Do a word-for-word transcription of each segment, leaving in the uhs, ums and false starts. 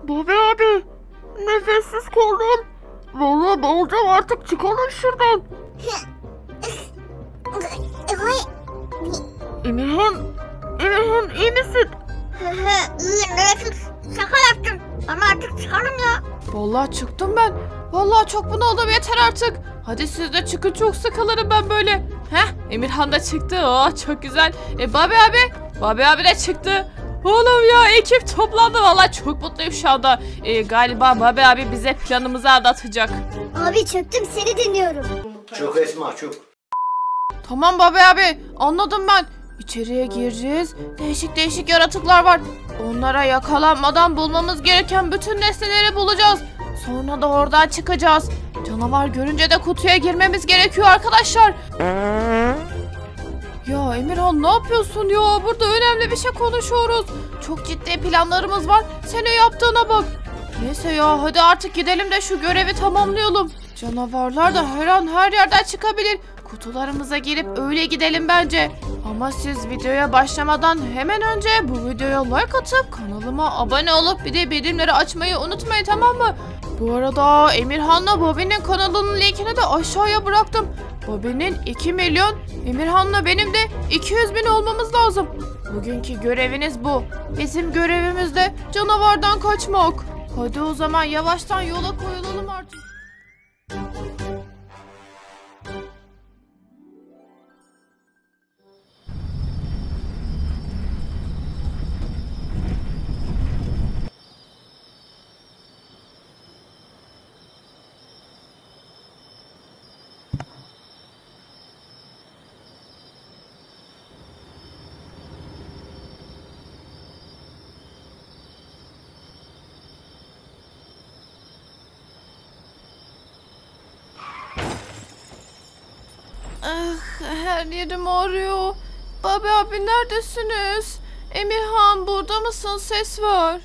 Baba abi, nefessiz kaldım. Vallahi boğulacağım artık, çıkalım şuradan. Emirhan, Emirhan iyi misin? İyiyim nefes. Şaka yaptım. Ama artık çıkalım ya. Vallahi çıktım ben. Vallahi çok bunaldım, yeter artık. Hadi siz de çıkın, çok sıkılırım ben böyle. Heh, Emirhan da çıktı. Oh çok güzel. E Babi abi. Babi abi de çıktı. Oğlum ya, ekip toplandı. Vallahi çok mutluyum şu anda. E, galiba Babi abi bize planımızı anlatacak. Abi çöktüm, seni dinliyorum. Çok Esma çok. Tamam Babi abi, anladım ben. İçeriye gireceğiz. Değişik değişik yaratıklar var. Onlara yakalanmadan bulmamız gereken bütün nesneleri bulacağız. Sonra da oradan çıkacağız. Canavar görünce de kutuya girmemiz gerekiyor arkadaşlar. Ya Emirhan, ne yapıyorsun ya? Burada önemli bir şey konuşuyoruz. Çok ciddi planlarımız var. Senin yaptığına bak. Neyse ya, hadi artık gidelim de şu görevi tamamlayalım. Canavarlar da her an her yerden çıkabilir. Kutularımıza girip öyle gidelim bence. Ama siz videoya başlamadan hemen önce bu videoya like atıp kanalıma abone olup bir de bildirimleri açmayı unutmayın, tamam mı? Bu arada Emirhan'la Bobby'nin kanalının linkini de aşağıya bıraktım. Bobby'nin iki milyon, Emirhan'la benim de iki yüz bin olmamız lazım. Bugünkü göreviniz bu. Bizim görevimiz de canavardan kaçmak. Hadi o zaman yavaştan yola koyulalım artık. Ah, her yerim ağrıyor. Babi abi neredesiniz? Emirhan, burada mısın? Ses ver.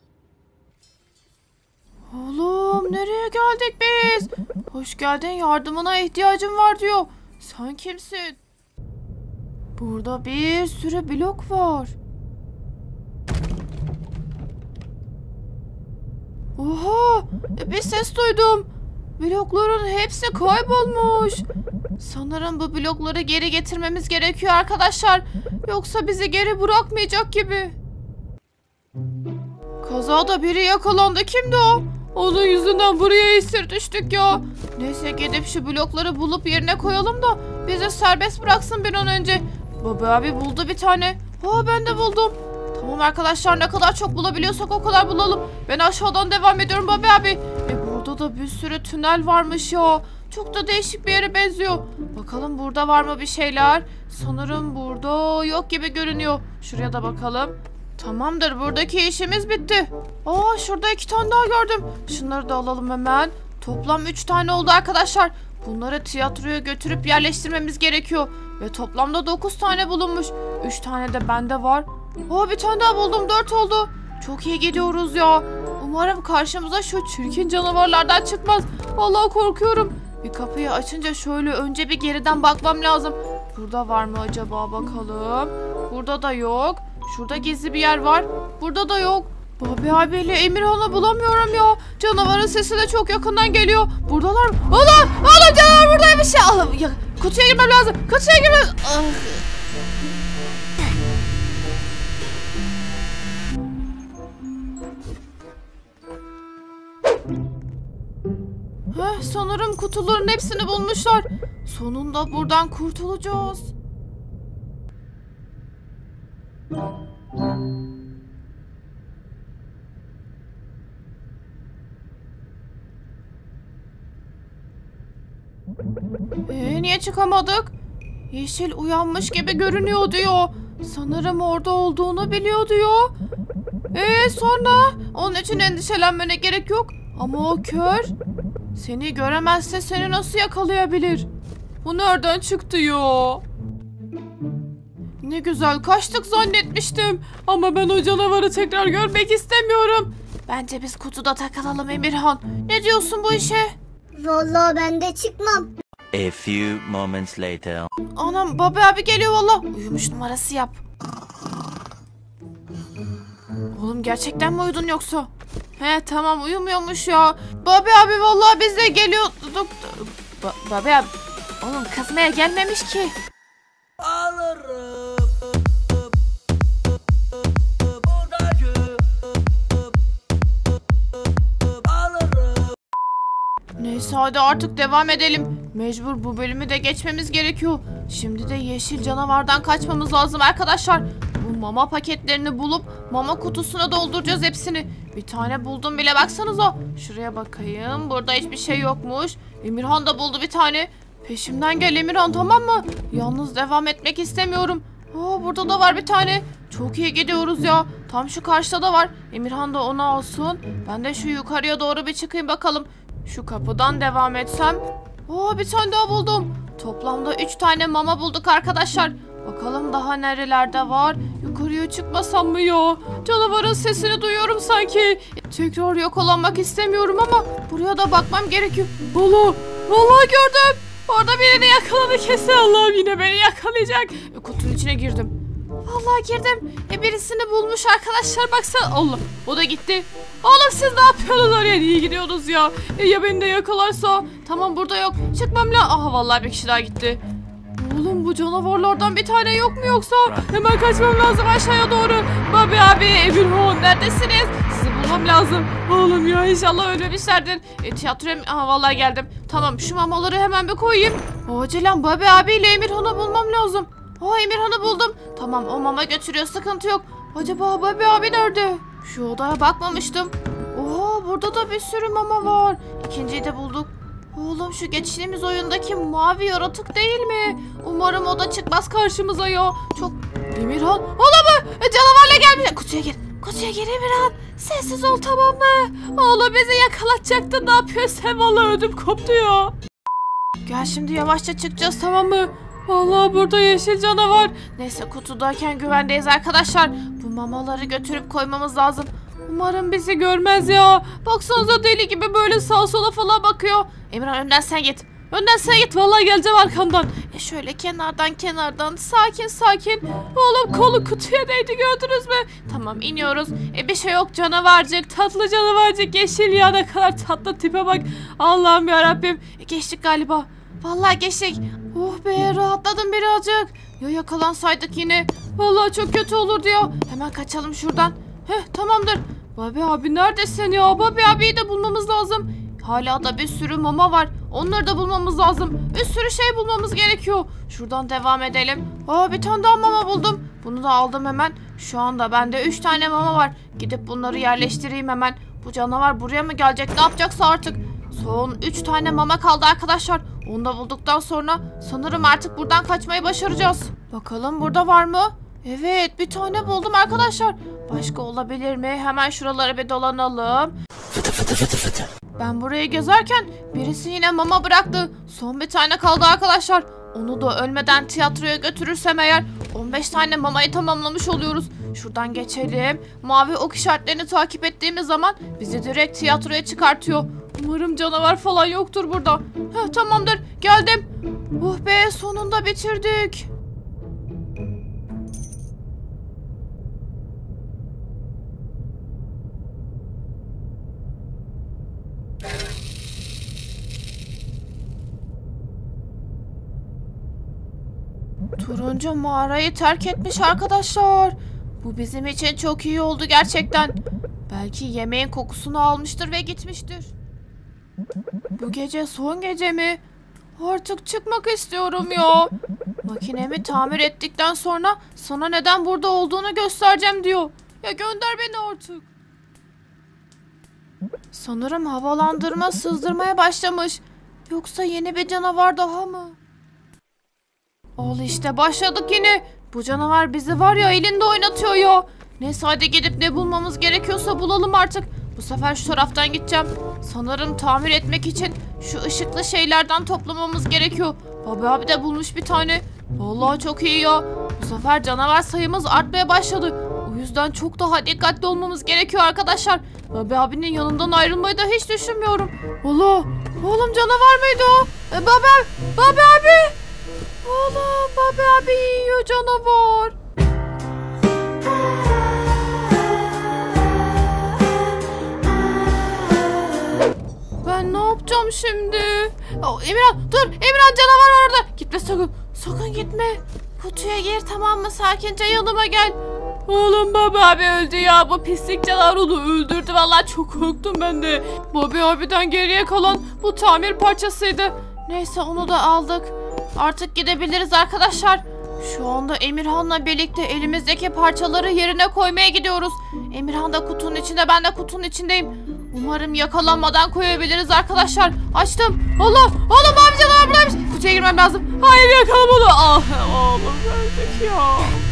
Oğlum, nereye geldik biz? Hoş geldin, yardımına ihtiyacım var diyor. Sen kimsin? Burada bir sürü blok var. Oha, bir ses duydum. Blokların hepsi kaybolmuş. Sanırım bu blokları geri getirmemiz gerekiyor arkadaşlar. Yoksa bizi geri bırakmayacak gibi. Kazada biri yakalandı. Kimdi o? Onun yüzünden buraya esir düştük ya. Neyse, gidip şu blokları bulup yerine koyalım da bizi serbest bıraksın bir an önce. Baba abi buldu bir tane. Aa, ben de buldum. Tamam arkadaşlar, ne kadar çok bulabiliyorsak o kadar bulalım. Ben aşağıdan devam ediyorum Baba abi. E burada da bir sürü tünel varmış ya. Çok da değişik bir yere benziyor. Bakalım burada var mı bir şeyler? Sanırım burada yok gibi görünüyor. Şuraya da bakalım. Tamamdır, buradaki işimiz bitti. Aa, şurada iki tane daha gördüm. Şunları da alalım hemen. Toplam üç tane oldu arkadaşlar. Bunları tiyatroya götürüp yerleştirmemiz gerekiyor. Ve toplamda dokuz tane bulunmuş. üç tane de bende var. Aa, bir tane daha buldum, dört oldu. Çok iyi gidiyoruz ya. Umarım karşımıza şu çirkin canavarlardan çıkmaz. Vallahi korkuyorum. Bir kapıyı açınca şöyle önce bir geriden bakmam lazım. Burada var mı acaba, bakalım. Burada da yok. Şurada gizli bir yer var. Burada da yok. Babi abiyle Emirhan'ı bulamıyorum ya. Canavarın sesi de çok yakından geliyor. Buradalar mı? Allah! Allah, canavar buradaymış ya. Allah, ya kutuya girmem lazım. Kutuya girmem. Ah. Heh, sanırım kutuların hepsini bulmuşlar. Sonunda buradan kurtulacağız. Ee, niye çıkamadık? Yeşil uyanmış gibi görünüyor diyor. Sanırım orada olduğunu biliyor diyor. Ee sonra? Onun için endişelenmene gerek yok. Ama o kör. Seni göremezse seni nasıl yakalayabilir? Bu nereden çıktı ya? Ne güzel kaçtık zannetmiştim. Ama ben o canavarı tekrar görmek istemiyorum. Bence biz kutuda takılalım Emirhan. Ne diyorsun bu işe? Vallahi ben de çıkmam. A few moments later. Anam, Baba abi geliyor valla. Uyumuş numarası yap. Oğlum, gerçekten mi uyudun yoksa? He tamam uyumuyormuş ya. Babi abi vallahi biz de geliyorduk. Ba Babi abi. Oğlum kızmaya gelmemiş ki. Alırım. Neyse hadi artık devam edelim. Mecbur bu bölümü de geçmemiz gerekiyor. Şimdi de yeşil canavardan kaçmamız lazım arkadaşlar. Bu mama paketlerini bulup mama kutusuna dolduracağız hepsini. Bir tane buldum bile baksanıza. Şuraya bakayım. Burada hiçbir şey yokmuş. Emirhan da buldu bir tane. Peşimden gel Emirhan, tamam mı? Yalnız devam etmek istemiyorum. Aa, burada da var bir tane. Çok iyi gidiyoruz ya. Tam şu karşıda da var. Emirhan da onu alsın. Ben de şu yukarıya doğru bir çıkayım bakalım. Şu kapıdan devam etsem. Aa, bir tane daha buldum. Toplamda üç tane mama bulduk arkadaşlar. Bakalım daha nerelerde var. Yukarıya çıkmasam mı ya? Canavarın sesini duyuyorum sanki. Tekrar yakalanmak istemiyorum ama buraya da bakmam gerekiyor. Allah! Vallahi gördüm. Orada birini yakaladı kesin. Allah'ım yine beni yakalayacak. E, kutunun içine girdim. Vallahi girdim. E, birisini bulmuş arkadaşlar, baksana. Allah, o da gitti. Oğlum siz ne yapıyorsunuz oraya? Niye gidiyorsunuz ya? E, ya beni de yakalarsa? Tamam burada yok. Çıkmam lazım. Aha vallahi bir kişi daha gitti. Oğlum bu canavarlardan bir tane yok mu yoksa? Hemen kaçmam lazım aşağıya doğru. Babi abi, Emirhan neredesiniz? Sizi bulmam lazım. Oğlum ya inşallah ölmemişlerdir. E, tiyatroya... Aha vallahi geldim. Tamam şu mamaları hemen bir koyayım. Acilen Babi abiyle Emirhan'ı bulmam lazım. Aa, Emirhan'ı buldum. Tamam o mama götürüyor, sıkıntı yok. Acaba Babi abi nerede? Şu odaya bakmamıştım. Oha, burada da bir sürü mama var. İkinciyi de bulduk. Oğlum şu geçtiğimiz oyundaki mavi yaratık değil mi? Umarım o da çıkmaz karşımıza ya. Çok... Emirhan. Oğlum e, canavarla gelmiş. Kutuya gir. Kutuya gir Emirhan. Sessiz ol, tamam mı? Oğlum bizi yakalatacaktın. Ne yapıyorsun sen? Vallahi ödüm koptu ya. Gel şimdi yavaşça çıkacağız, tamam mı? Vallahi burada yeşil canavar. Neyse kutudayken güvendeyiz arkadaşlar. Bu mamaları götürüp koymamız lazım. Umarım bizi görmez ya. Baksanıza deli gibi böyle sağa sola falan bakıyor. Emirhan önden sen git. Önden sen git. Vallahi geleceğim arkandan. E şöyle kenardan kenardan sakin sakin. Oğlum kolu kutuya değdi, gördünüz mü? Tamam iniyoruz. E bir şey yok, canavarcık. Tatlı canavarcık. Yeşil ya, ne kadar tatlı tipe bak. Allah'ım yarabbim. E geçtik galiba. Vallahi geçtik. Oh be, rahatladım birazcık. Ya yakalansaydık yine. Vallahi çok kötü olurdu ya. Hemen kaçalım şuradan. Heh tamamdır. Babi abi neredesin ya? Babi abiyi de bulmamız lazım. Hala da bir sürü mama var. Onları da bulmamız lazım. Bir sürü şey bulmamız gerekiyor. Şuradan devam edelim. Aa, bir tane daha mama buldum. Bunu da aldım hemen. Şu anda bende üç tane mama var. Gidip bunları yerleştireyim hemen. Bu canavar buraya mı gelecek? Ne yapacaksa artık. Son üç tane mama kaldı arkadaşlar. Onu da bulduktan sonra sanırım artık buradan kaçmayı başaracağız. Bakalım burada var mı? Evet, bir tane buldum arkadaşlar. Başka olabilir mi? Hemen şuralara bir dolanalım. Fıtı fıtı fıtı fıtı. Ben burayı gezerken birisi yine mama bıraktı. Son bir tane kaldı arkadaşlar. Onu da ölmeden tiyatroya götürürsem eğer on beş tane mamayı tamamlamış oluyoruz. Şuradan geçelim. Mavi ok işaretlerini takip ettiğimiz zaman bizi direkt tiyatroya çıkartıyor. Umarım canavar falan yoktur burada. Heh, tamamdır, geldim. Oh be, sonunda bitirdik. Turuncu mağarayı terk etmiş arkadaşlar. Bu bizim için çok iyi oldu gerçekten. Belki yemeğin kokusunu almıştır ve gitmiştir. Bu gece son gece mi? Artık çıkmak istiyorum ya. Makinemi tamir ettikten sonra sana neden burada olduğunu göstereceğim diyor. Ya gönder beni artık. Sanırım havalandırma sızdırmaya başlamış. Yoksa yeni bir canavar daha mı? Ol işte, başladık yine. Bu canavar bizi var ya elinde oynatıyor ya. Neyse hadi gidip ne bulmamız gerekiyorsa bulalım artık. Bu sefer şu taraftan gideceğim. Sanırım tamir etmek için şu ışıklı şeylerden toplamamız gerekiyor. Babi abi de bulmuş bir tane. Vallahi çok iyi ya. Bu sefer canavar sayımız artmaya başladı. O yüzden çok daha dikkatli olmamız gerekiyor arkadaşlar. Babi abinin yanından ayrılmayı da hiç düşünmüyorum. Allah! Oğlum canavar mıydı o? E, Babi, Babi abi! Oğlum Babi abi yiyor canavar. yapacağım şimdi? Oh, Emirhan dur. Emirhan canavar var orada. Gitme sakın. Sakın gitme. Kutuya gir tamam mı? Sakince yanıma gel. Oğlum Bobby abi öldü ya. Bu pislik canavar onu öldürdü. Vallahi çok korktum ben de. Bobby abiden geriye kalan bu tamir parçasıydı. Neyse onu da aldık. Artık gidebiliriz arkadaşlar. Şu anda Emirhan'la birlikte elimizdeki parçaları yerine koymaya gidiyoruz. Emirhan da kutunun içinde, ben de kutunun içindeyim. Umarım yakalanmadan koyabiliriz arkadaşlar. Açtım. Allah! Allah mavi canavar buradaymış. Kutuya girmem lazım. Hayır yakalamadı. Ah oğlum öldük ya.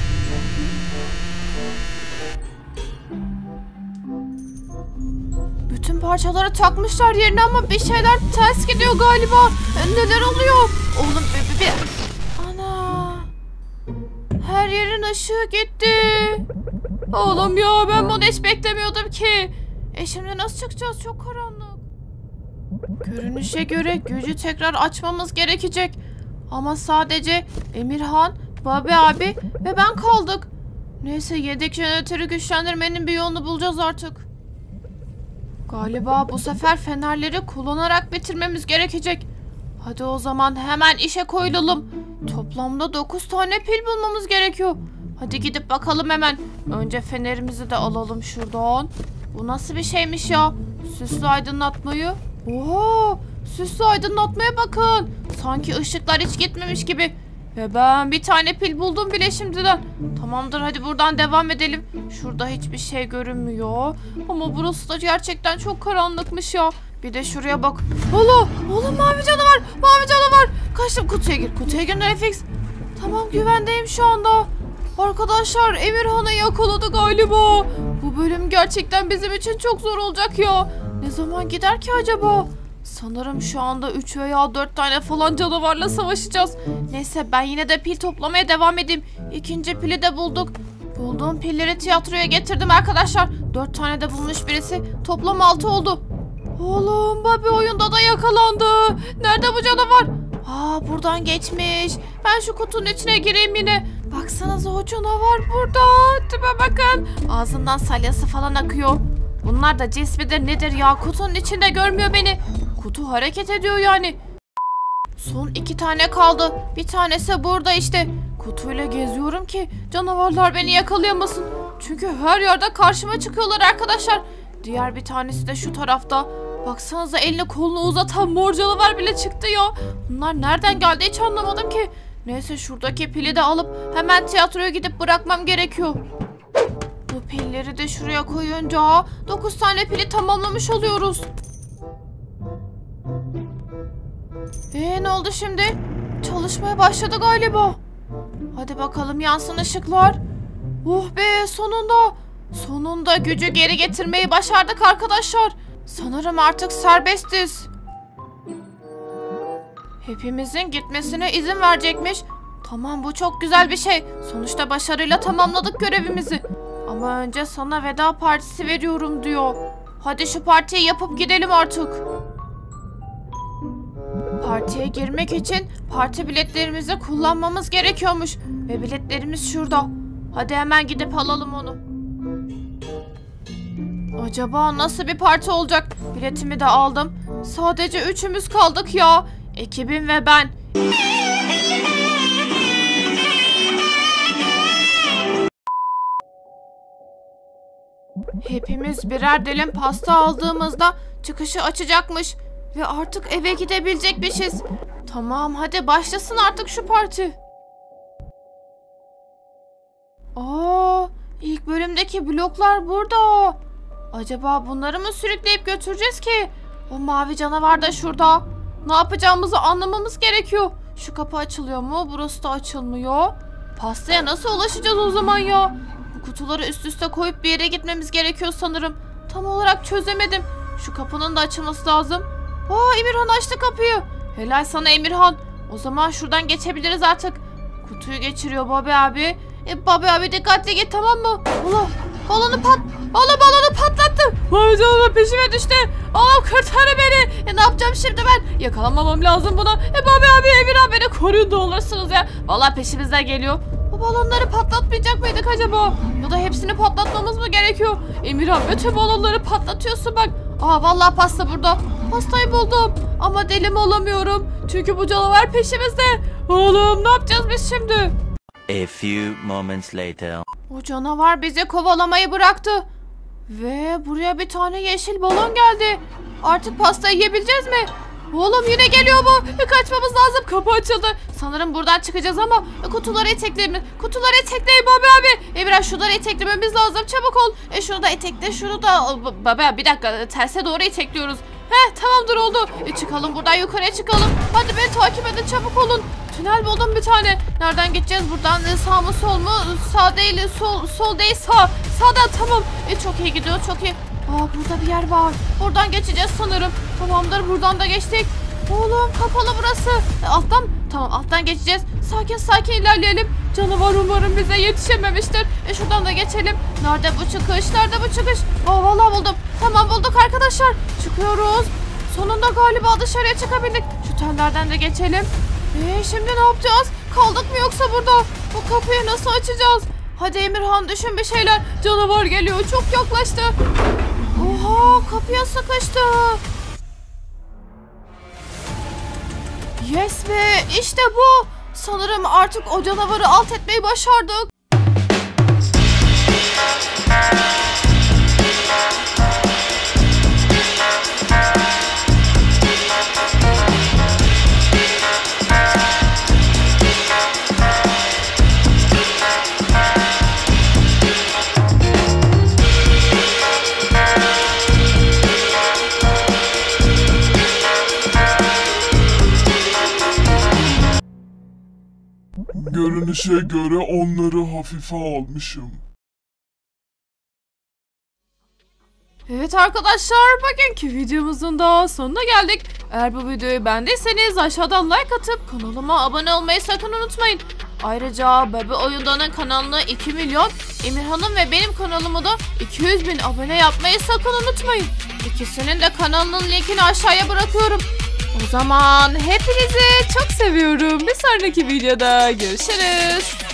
Bütün parçaları takmışlar yerine ama bir şeyler ters gidiyor galiba. Neler oluyor? Oğlum bir, bir... Ana. Her yerin ışığı gitti. Oğlum ya ben bunu hiç beklemiyordum ki. E şimdi nasıl çıkacağız? Çok karanlık. Görünüşe göre gücü tekrar açmamız gerekecek. Ama sadece Emirhan, Bobby abi ve ben kaldık. Neyse yedek jeneratörü güçlendirmenin bir yolunu bulacağız artık. Galiba bu sefer fenerleri kullanarak bitirmemiz gerekecek. Hadi o zaman hemen işe koyulalım. Toplamda dokuz tane pil bulmamız gerekiyor. Hadi gidip bakalım hemen. Önce fenerimizi de alalım şuradan. Bu nasıl bir şeymiş ya? Süslü aydınlatmayı. Oha! Süslü aydınlatmaya bakın. Sanki ışıklar hiç gitmemiş gibi. Ve ben bir tane pil buldum bile şimdiden. Tamamdır hadi buradan devam edelim. Şurada hiçbir şey görünmüyor. Ama burası da gerçekten çok karanlıkmış ya. Bir de şuraya bak. Allah! Oğlum mavi canavar! Mavi canavar! Kaçtım kutuya gir. Kutuya gir Nerefix. Tamam güvendeyim şu anda. Arkadaşlar Emirhan'ı yakaladı galiba. Bu bölüm gerçekten bizim için çok zor olacak ya. Ne zaman gider ki acaba? Sanırım şu anda üç veya dört tane falan canavarla savaşacağız. Neyse ben yine de pil toplamaya devam edeyim. İkinci pili de bulduk. Bulduğum pilleri tiyatroya getirdim arkadaşlar. dört tane de bulmuş birisi. Toplam altı oldu. Oğlum Bobby oyunda da yakalandı. Nerede bu canavar? Aa buradan geçmiş. Ben şu kutunun içine gireyim yine. Baksanıza o canavar burada. Tipe bakın. Ağzından salyası falan akıyor. Bunlar da cins midir nedir ya? Kutunun içinde görmüyor beni. Kutu hareket ediyor yani. Son iki tane kaldı. Bir tanesi burada işte. Kutuyla geziyorum ki canavarlar beni yakalayamasın. Çünkü her yerde karşıma çıkıyorlar arkadaşlar. Diğer bir tanesi de şu tarafta. Baksanıza elini kolunu uzatan mor canavar bile çıktı ya. Bunlar nereden geldi hiç anlamadım ki. Neyse şuradaki pili de alıp hemen tiyatroya gidip bırakmam gerekiyor. Bu pilleri de şuraya koyunca dokuz tane pili tamamlamış oluyoruz. Eee ne oldu şimdi? Çalışmaya başladı galiba. Hadi bakalım yansın ışıklar. Oh be sonunda. Sonunda gücü geri getirmeyi başardık arkadaşlar. Sanırım artık serbestiz. Hepimizin gitmesine izin verecekmiş. Tamam bu çok güzel bir şey. Sonuçta başarıyla tamamladık görevimizi. Ama önce sana veda partisi veriyorum diyor. Hadi şu partiyi yapıp gidelim artık. Partiye girmek için parti biletlerimizi kullanmamız gerekiyormuş. Ve biletlerimiz şurada. Hadi hemen gidip alalım onu. Acaba nasıl bir parti olacak? Biletimi de aldım. Sadece üçümüz kaldık ya. Ekibim ve ben. Hepimiz birer dilim pasta aldığımızda çıkışı açacakmış. Ve artık eve gidebilecekmişiz. Tamam hadi başlasın artık şu parti. Aa, ilk bölümdeki bloklar burada. Acaba bunları mı sürükleyip götüreceğiz ki? O mavi canavar da şurada. Ne yapacağımızı anlamamız gerekiyor. Şu kapı açılıyor mu? Burası da açılmıyor. Pastaya nasıl ulaşacağız o zaman ya? Bu kutuları üst üste koyup bir yere gitmemiz gerekiyor sanırım. Tam olarak çözemedim. Şu kapının da açılması lazım. Aa Emirhan açtı kapıyı. Helal sana Emirhan. O zaman şuradan geçebiliriz artık. Kutuyu geçiriyor Bobby abi. E Bobby abi dikkatli git tamam mı? Allah balonu pat. Allah balonu patlattı. Mavi canavar peşime düştü. Allah kurtar beni. E ne yapacağım şimdi ben? Yakalanmamam lazım buna. E Bobby abi Emirhan beni koruyun da olursunuz ya. Vallahi peşimizden geliyor. Bu balonları patlatmayacak mıydık acaba? Ya da hepsini patlatmamız mı gerekiyor? Emirhan bütün balonları patlatıyorsun bak. Aa vallahi pasta burada. Pastayı buldum. Ama deli mi olamıyorum. Çünkü bu canavar peşimizde. Oğlum ne yapacağız biz şimdi? A few moments later. O canavar bizi kovalamayı bıraktı. Ve buraya bir tane yeşil balon geldi. Artık pastayı yiyebileceğiz mi? Oğlum yine geliyor bu. E, kaçmamız lazım. Kapı açıldı. Sanırım buradan çıkacağız ama e, kutuları etekleyelim. Kutuları etekleyin baba abi. E biraz şunları eteklememiz lazım. Çabuk ol. E şunu da etekle. Şunu da. O, baba bir dakika. Terse doğru etekliyoruz. Heh tamamdır oldu. E, çıkalım buradan yukarıya çıkalım. Hadi beni takip edin çabuk olun. Tünel buldum bir tane. Nereden gideceğiz buradan? E, sağ mı sol mu? Sağ değil sol, sol değil sağ. Sağdan tamam. E, çok iyi gidiyor çok iyi. Aa burada bir yer var. Oradan geçeceğiz sanırım. Tamamdır buradan da geçtik. Oğlum kapalı burası. E, alttan tamam alttan geçeceğiz. Sakin sakin ilerleyelim. Canavar umarım bize yetişememiştir. E şuradan da geçelim. Nerede bu çıkış? Nerede bu çıkış? Aa vallahi buldum. Tamam bulduk arkadaşlar. Çıkıyoruz. Sonunda galiba dışarıya çıkabildik. Şu tellerden de geçelim. E şimdi ne yapacağız? Kaldık mı yoksa burada? Bu kapıyı nasıl açacağız? Hadi Emirhan düşün bir şeyler. Canavar geliyor. Çok yaklaştı. Oha kapıya sıkıştı. Yes be işte bu. Sanırım artık o canavarı alt etmeyi başardık. Görünüşe göre onları hafife almışım. Evet arkadaşlar bugünkü videomuzun da sonuna geldik. Eğer bu videoyu beğendiyseniz aşağıdan like atıp kanalıma abone olmayı sakın unutmayın. Ayrıca Bebe Oyundan'ın kanalına iki milyon, Emirhan'ın ve benim kanalımı da iki yüz bin abone yapmayı sakın unutmayın. İkisinin de kanalının linkini aşağıya bırakıyorum. O zaman hepinizi çok seviyorum. Bir sonraki videoda görüşürüz.